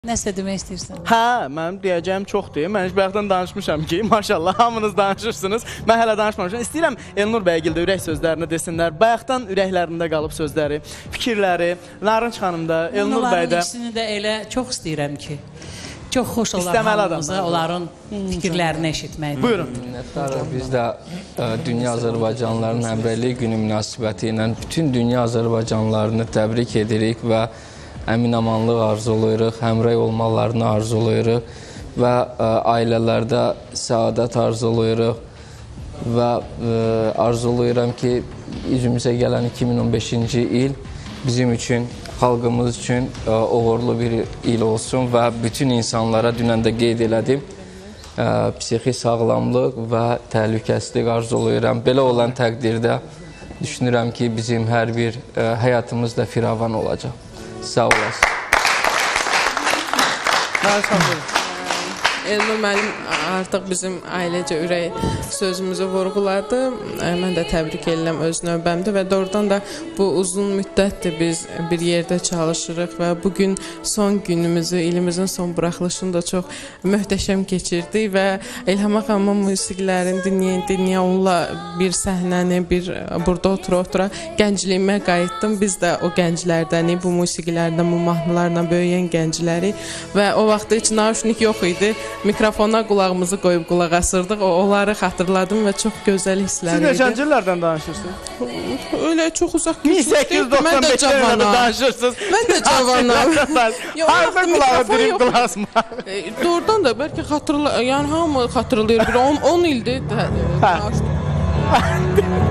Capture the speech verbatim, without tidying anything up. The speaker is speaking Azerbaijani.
Nəsə demək istəyirsən? Hə, mənim deyəcəyim çoxdur. Mən heç bayaqdan danışmışam ki, maşallah hamınız danışırsınız. Mən hələ danışmamışam. İstəyirəm Elnur bəygildə ürək sözlərini desinlər. Bayaqdan ürəklərində qalıb sözləri, fikirləri. Narınç xanım da, Elnur bəy də. Onların ikisini də elə çox istəyirəm ki, çox xoş olar hamımıza onların fikirlərini eşitməkdir. Buyurun. Minnətdarıq. Biz də ə, Dünya Azərbaycanlıların Həmrəylik Günü münasibəti ilə bütün dünya Azərbaycanlılarını təbrik edirik və əmin-amanlıq arzulayırıq, həmrəy olmalarını arzulayırıq və ə, ailələrdə səadət arzulayırıq və ə, arzulayıram ki, üzümüzə gələn iki min on beşinci il bizim üçün, xalqımız üçün ə, uğurlu bir il olsun və bütün insanlara dünən də qeyd elədim, ə, psixi sağlamlıq və təhlükəsizlik arzulayıram. Belə olan təqdirdə düşünürəm ki, bizim hər bir ə, həyatımız da firavan olacaq. Sağ olasın. Elnur müəllim artıq bizim ailecə ürək sözümüzü vurğuladı. Mən də təbrik edirəm öz növbəmdə və doğrudan da bu uzun müddətdir biz bir yerdə çalışırıq və bugün son günümüzü, ilimizin son buraxılışını da çox möhtəşəm keçirdik və İlham xanımın musiqilərini dinləyə dinləyə onunla bir səhnəni, bir burada otura-otura gəncliyimə qayıtdım. Biz də o gənclərdənik, bu musiqilərdən, bu mahnılarla böyüyən gənclərik və o vaxtda heç naushnik yox idi. Mikrofona qulağımızı qoyub qulaq asırdıq. Onları xatırladım və çox gözəl hisslər idi. Siz neçənci illərdən danışırsınız? Öyle çox uzaq min səkkiz yüz doxsan beşdə illərdə danışırsınız. Mən də cavanam. Harada qulağı dirib qulaq asma. Doğrudan da bəlkə xatırla, yəni hamı xatırlayır. on ildir. Hə.